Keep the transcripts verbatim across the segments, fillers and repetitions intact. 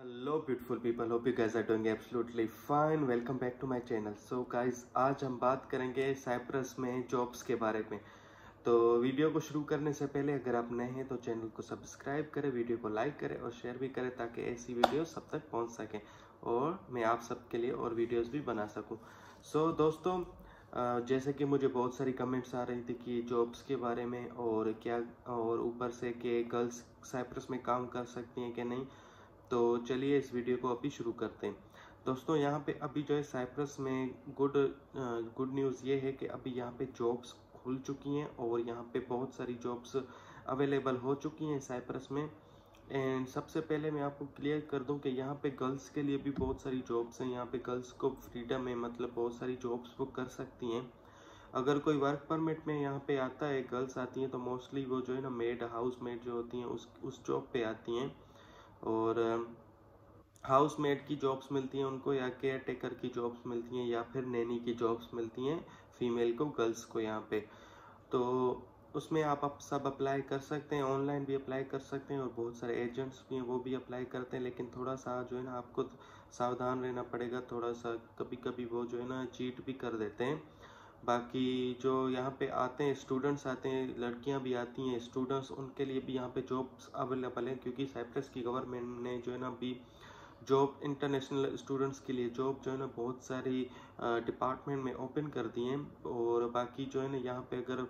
Hello beautiful people, hope you guys are doing absolutely fine. Welcome back to my channel. So guys, आज हम बात करेंगे Cyprus में jobs के बारे में। तो वीडियो को शुरू करने से पहले अगर आप नए हैं तो चैनल को सब्सक्राइब करें, वीडियो को लाइक करें और शेयर भी करें ताकि ऐसी वीडियो सब तक पहुंच सकें और मैं आप सबके लिए और वीडियोस भी बना सकूं। सो so, दोस्तों, जैसे कि मुझे बहुत सारी कमेंट्स आ रही थी कि जॉब्स के बारे में और क्या, और ऊपर से कि गर्ल्स साइप्रस में काम कर सकती हैं कि नहीं। तो चलिए इस वीडियो को अभी शुरू करते हैं। दोस्तों, यहाँ पे अभी जो है साइप्रस में गुड गुड न्यूज़ ये है कि अभी यहाँ पे जॉब्स खुल चुकी हैं और यहाँ पे बहुत सारी जॉब्स अवेलेबल हो चुकी हैं साइप्रस में। एंड सबसे पहले मैं आपको क्लियर कर दूं कि यहाँ पे गर्ल्स के लिए भी बहुत सारी जॉब्स हैं। यहाँ पे गर्ल्स को फ्रीडम है, मतलब बहुत सारी जॉब्स वो कर सकती हैं। अगर कोई वर्क परमिट में यहाँ पे आता है, गर्ल्स आती हैं, तो मोस्टली वो जो है ना मेड, हाउस मेड जो होती हैं उस उस जॉब पे आती हैं। और हाउस मेड की जॉब्स मिलती हैं उनको, या केयर टेकर की जॉब्स मिलती हैं, या फिर नैनी की जॉब्स मिलती हैं फीमेल को, गर्ल्स को यहाँ पे। तो उसमें आप, आप सब अप्लाई कर सकते हैं, ऑनलाइन भी अप्लाई कर सकते हैं और बहुत सारे एजेंट्स भी हैं वो भी अप्लाई करते हैं। लेकिन थोड़ा सा जो है ना आपको सावधान रहना पड़ेगा, थोड़ा सा कभी कभी वो जो है ना चीट भी कर देते हैं। बाकी जो यहाँ पे आते हैं, स्टूडेंट्स आते हैं, लड़कियाँ भी आती हैं, स्टूडेंट्स, उनके लिए भी यहाँ पे जॉब्स अवेलेबल हैं, क्योंकि साइप्रस की गवर्नमेंट ने जो है ना अभी जॉब, इंटरनेशनल स्टूडेंट्स के लिए जॉब जो है ना बहुत सारी डिपार्टमेंट में ओपन कर दी हैं। और बाकी जो है ना यहाँ पे अगर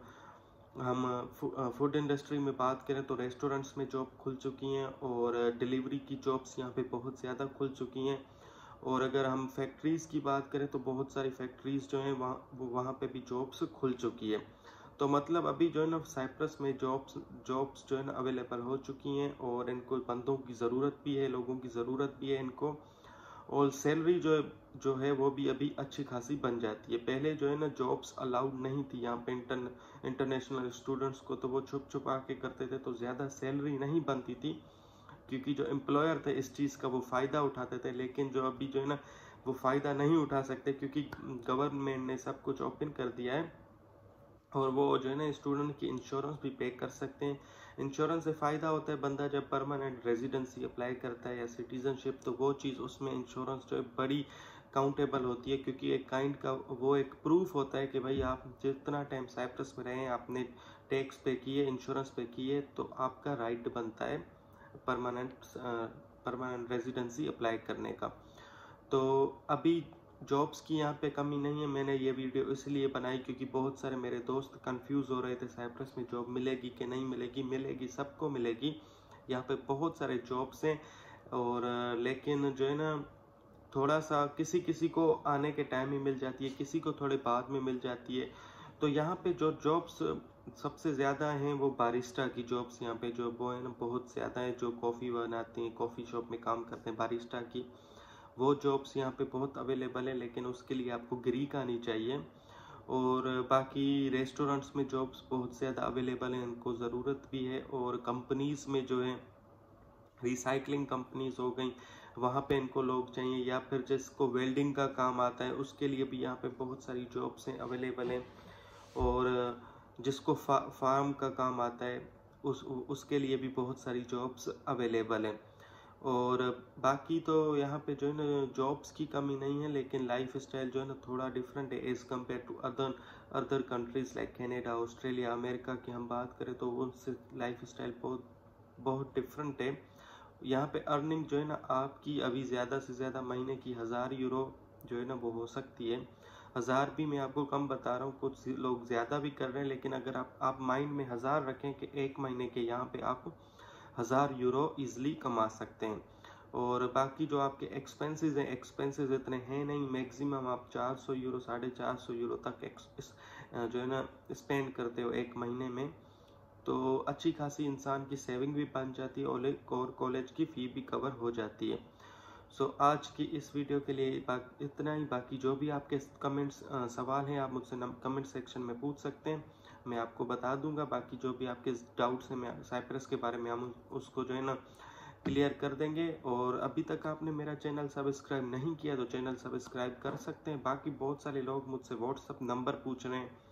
हम फूड इंडस्ट्री में बात करें तो रेस्टोरेंट्स में जॉब खुल चुकी हैं और डिलीवरी की जॉब्स यहाँ पे बहुत ज़्यादा खुल चुकी हैं। और अगर हम फैक्ट्रीज़ की बात करें तो बहुत सारी फैक्ट्रीज़ जो हैं वहाँ वहाँ पे भी जॉब्स खुल चुकी है। तो मतलब अभी जो है ना साइप्रस में जॉब्स जॉब्स जो है ना अवेलेबल हो चुकी हैं और इनको बंदों की ज़रूरत भी है, लोगों की ज़रूरत भी है इनको। और सैलरी जो जो है वो भी अभी अच्छी खासी बन जाती है। पहले जो है ना जॉब्स अलाउड नहीं थी यहाँ पे इंटर इंटरनेशनल स्टूडेंट्स को, तो वो छुप छुप आके करते थे, तो ज़्यादा सैलरी नहीं बनती थी, क्योंकि जो एम्प्लॉयर थे इस चीज़ का वो फ़ायदा उठाते थे। लेकिन जो अभी जो है ना वो फ़ायदा नहीं उठा सकते, क्योंकि गवर्नमेंट ने सब कुछ ओपन कर दिया है। और वो जो है ना स्टूडेंट की इंश्योरेंस भी पे कर सकते हैं। इंश्योरेंस से फ़ायदा होता है, बंदा जब परमानेंट रेजिडेंसी अप्लाई करता है या सिटीजनशिप, तो वो चीज़ उसमें इंश्योरेंस जो है बड़ी काउंटेबल होती है, क्योंकि एक काइंड का वो एक प्रूफ होता है कि भाई आप जितना टाइम साइप्रस में रहे, आपने टैक्स पे किए, इंश्योरेंस पे किए, तो आपका राइट बनता है परमानेंट परमानेंट रेजिडेंसी अप्लाई करने का। तो अभी जॉब्स की यहाँ पे कमी नहीं है। मैंने ये वीडियो इसलिए बनाई क्योंकि बहुत सारे मेरे दोस्त कंफ्यूज हो रहे थे साइप्रस में जॉब मिलेगी कि नहीं मिलेगी। मिलेगी, सबको मिलेगी। यहाँ पे बहुत सारे जॉब्स हैं। और लेकिन जो है ना थोड़ा सा किसी किसी को आने के टाइम ही मिल जाती है, किसी को थोड़े बाद में मिल जाती है। तो यहाँ पे जो जॉब्स सबसे ज़्यादा हैं वो बारिस्टा की जॉब्स यहाँ पे जो वो है ना बहुत ज़्यादा है। जो कॉफ़ी बनाते हैं, कॉफ़ी शॉप में काम करते हैं, बारिस्टा की वो जॉब्स यहाँ पे बहुत अवेलेबल है। लेकिन उसके लिए आपको ग्रीक आनी चाहिए। और बाकी रेस्टोरेंट्स में जॉब्स बहुत ज़्यादा अवेलेबल हैं, इनको ज़रूरत भी है। और कंपनीज़ में जो है, रिसाइकलिंग कंपनीज हो गई, वहाँ पे इनको लोग चाहिए, या फिर जिसको वेल्डिंग का काम आता है उसके लिए भी यहाँ पे बहुत सारी जॉब्स हैं अवेलेबल हैं। और जिसको फा, फार्म का काम आता है उस उसके लिए भी बहुत सारी जॉब्स अवेलेबल हैं। और बाकी तो यहाँ पे जो है ना जॉब्स की कमी नहीं है, लेकिन लाइफ स्टाइल जो है ना थोड़ा डिफरेंट है as compared to other other countries like Canada, Australia, America की हम बात करें तो उनसे लाइफ स्टाइल बहुत बहुत डिफरेंट है। यहाँ पे अर्निंग जो है ना आपकी अभी ज़्यादा से ज़्यादा महीने की हज़ार यूरो जो है ना वो हो सकती है। हज़ार भी मैं आपको कम बता रहा हूँ, कुछ लोग ज़्यादा भी कर रहे हैं। लेकिन अगर आप आप माइंड में हज़ार रखें कि एक महीने के यहाँ पे आप हज़ार यूरो इजीली कमा सकते हैं। और बाकी जो आपके एक्सपेंसेस हैं, एक्सपेंसेस इतने हैं नहीं, मैक्सिमम आप चार सौ यूरो, साढ़े चार सौ यूरो तक जो है ना स्पेंड करते हो एक महीने में। तो अच्छी खासी इंसान की सेविंग भी बन जाती है और कॉलेज की फ़ी भी कवर हो जाती है। सो so, आज की इस वीडियो के लिए इतना ही। बाकी जो भी आपके कमेंट्स सवाल हैं आप मुझसे कमेंट सेक्शन में पूछ सकते हैं, मैं आपको बता दूंगा। बाकी जो भी आपके डाउट्स हैं मैं साइप्रस के बारे में, हम उसको जो है ना क्लियर कर देंगे। और अभी तक आपने मेरा चैनल सब्सक्राइब नहीं किया तो चैनल सब्सक्राइब कर सकते हैं। बाकी बहुत सारे लोग मुझसे व्हाट्सअप नंबर पूछ रहे हैं,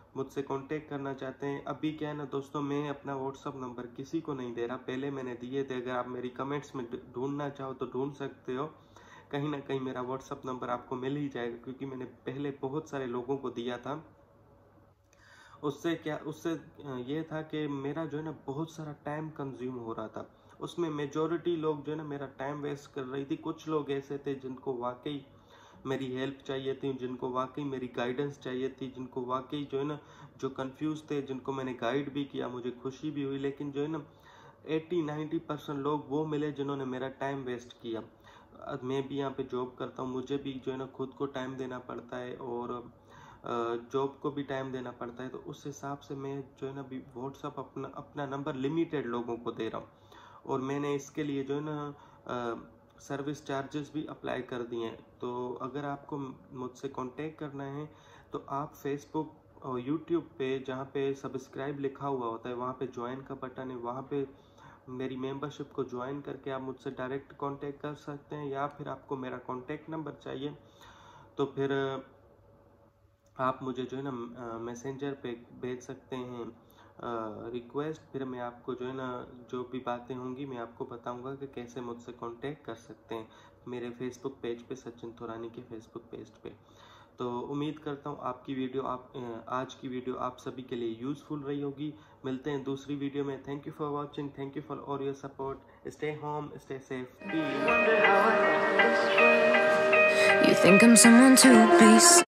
मुझसे कांटेक्ट करना चाहते हैं। अभी क्या है ना दोस्तों, मैं अपना व्हाट्सअप नंबर किसी को नहीं दे रहा, पहले मैंने दिए थे। अगर आप मेरी कमेंट्स में ढूंढना चाहो तो ढूंढ सकते हो, कहीं ना कहीं मेरा व्हाट्सअप नंबर आपको मिल ही जाएगा, क्योंकि मैंने पहले बहुत सारे लोगों को दिया था। उससे क्या उससे ये था कि मेरा जो है ना बहुत सारा टाइम कंज्यूम हो रहा था, उसमें मेजॉरिटी लोग जो है ना मेरा टाइम वेस्ट कर रही थी। कुछ लोग ऐसे थे जिनको वाकई मेरी हेल्प चाहिए थी, जिनको वाकई मेरी गाइडेंस चाहिए थी, जिनको वाकई जो है ना जो कंफ्यूज थे, जिनको मैंने गाइड भी किया, मुझे खुशी भी हुई। लेकिन जो है ना एट्टी नाइन्टी परसेंट लोग वो मिले जिन्होंने मेरा टाइम वेस्ट किया। अब मैं भी यहाँ पे जॉब करता हूँ, मुझे भी जो है ना खुद को टाइम देना पड़ता है और जॉब को भी टाइम देना पड़ता है। तो उस हिसाब से मैं जो है ना अभी व्हाट्सअप अपना अपना नंबर लिमिटेड लोगों को दे रहा हूँ, और मैंने इसके लिए जो है ना सर्विस चार्जेस भी अप्लाई कर दिए हैं। तो अगर आपको मुझसे कांटेक्ट करना है तो आप फेसबुक और यूट्यूब पे, जहाँ पे सब्सक्राइब लिखा हुआ होता है, वहाँ पे ज्वाइन का बटन है, वहाँ पे मेरी मेंबरशिप को ज्वाइन करके आप मुझसे डायरेक्ट कांटेक्ट कर सकते हैं। या फिर आपको मेरा कांटेक्ट नंबर चाहिए तो फिर आप मुझे जो है ना मैसेंजर पे भेज सकते हैं रिक्वेस्ट। फिर मैं आपको जो है ना जो भी बातें होंगी मैं आपको बताऊंगा कि कैसे मुझसे कांटेक्ट कर सकते हैं मेरे फेसबुक पेज पे, सचिन थोरानी के फेसबुक पेज पे। तो उम्मीद करता हूँ आपकी वीडियो आप आज की वीडियो आप सभी के लिए यूज़फुल रही होगी। मिलते हैं दूसरी वीडियो में। Thank you for watching, thank you for all your support. Stay home, stay safe, peace. You think I'm someone to be